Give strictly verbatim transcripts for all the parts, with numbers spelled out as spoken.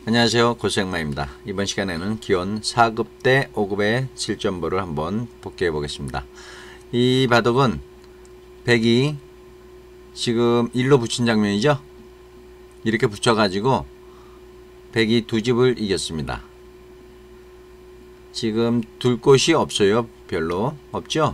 안녕하세요, 고수행마입니다. 이번 시간에는 기원 사 급 대 오 급의 실전보를 한번 복귀해 보겠습니다. 이 바둑은 백이 지금 일로 붙인 장면이죠. 이렇게 붙여가지고 백이 두 집을 이겼습니다. 지금 둘 곳이 없어요. 별로 없죠.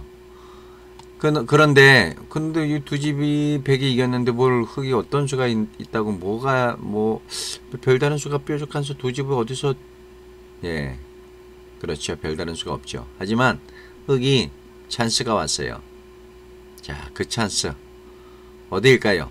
그런데 근데 이 두 집이 백이 이겼는데 뭘 흑이 어떤 수가 있, 있다고 뭐가 뭐 별다른 수가 뾰족한 수 두 집을 어디서 예 그렇죠. 별다른 수가 없죠. 하지만 흑이 찬스가 왔어요. 자, 그 찬스 어디일까요?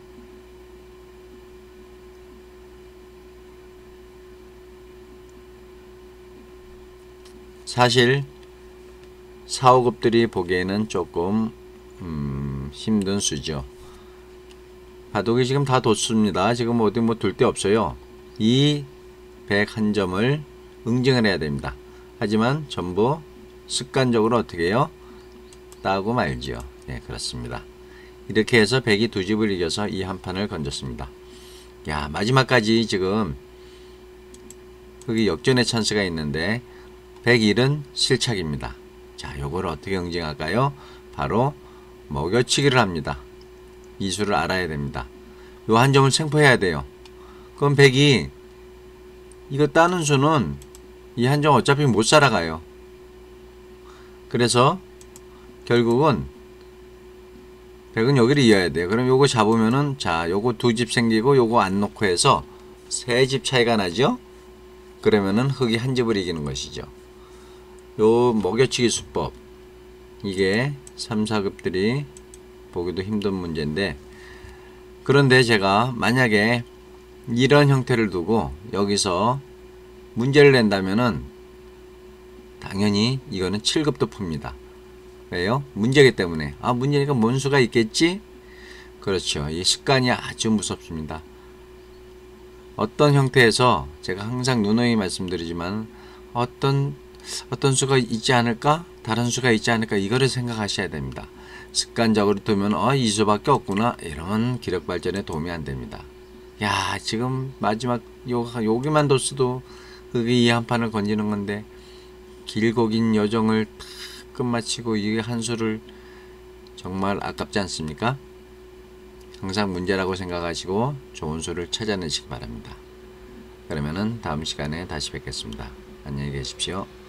사실 사, 오 급들이 보기에는 조금 음, 힘든 수죠. 바둑이 지금 다 뒀습니다. 지금 어디 뭐 둘 데 없어요. 이 백 한 점을 응징을 해야 됩니다. 하지만 전부 습관적으로 어떻게 해요? 따고 말지요. 네, 그렇습니다. 이렇게 해서 백이 두 집을 이겨서 이 한 판을 건졌습니다. 야, 마지막까지 지금 흑이 역전의 찬스가 있는데 백일은 실착입니다. 자, 요걸 어떻게 응징할까요? 바로 먹여치기를 합니다. 이 수를 알아야 됩니다. 요 한 점을 생포해야 돼요. 그럼 백이 이거 따는 수는 이 한 점 어차피 못 살아가요. 그래서 결국은 백은 여기를 이어야 돼요. 그럼 요거 잡으면은 자, 요거 두 집 생기고 요거 안 놓고 해서 세 집 차이가 나죠? 그러면은 흑이 한 집을 이기는 것이죠. 요 먹여치기 수법 이게 삼, 사 급들이 보기도 힘든 문제인데, 그런데 제가 만약에 이런 형태를 두고 여기서 문제를 낸다면은 당연히 이거는 칠 급도 풉니다. 왜요? 문제이기 때문에. 아, 문제니까 뭔 수가 있겠지? 그렇죠. 이 습관이 아주 무섭습니다. 어떤 형태에서 제가 항상 누누이 말씀드리지만 어떤 어떤 수가 있지 않을까? 다른 수가 있지 않을까? 이거를 생각하셔야 됩니다. 습관적으로 두면 어, 이 수밖에 없구나. 이러면 기력 발전에 도움이 안 됩니다. 야, 지금 마지막 요, 여기만 뒀어도 흑이 이 한 판을 건지는 건데 길고 긴 여정을 다 끝마치고 이 한 수를 정말 아깝지 않습니까? 항상 문제라고 생각하시고 좋은 수를 찾아내시기 바랍니다. 그러면은 다음 시간에 다시 뵙겠습니다. 안녕히 계십시오.